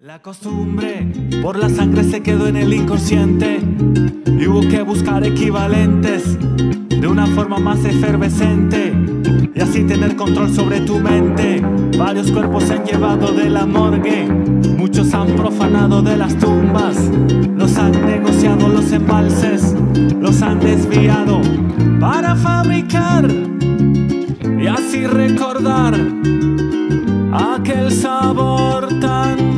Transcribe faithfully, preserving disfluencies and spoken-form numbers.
La costumbre por la sangre se quedó en el inconsciente y hubo que buscar equivalentes de una forma más efervescente y así tener control sobre tu mente. Varios cuerpos se han llevado de la morgue, muchos han profanado de las tumbas, los han negociado los embalses, los han desviado para fabricar y así recordar aquel sabor tan